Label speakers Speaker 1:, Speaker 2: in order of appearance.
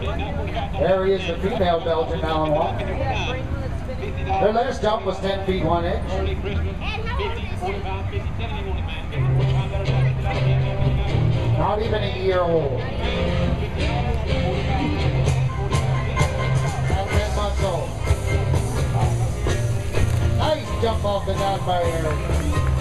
Speaker 1: There he is, the female Belgian Malinois. Their last jump was 10 feet 1 inch. Not even a year old. And 10 months old. Nice jump off the down by Aerten.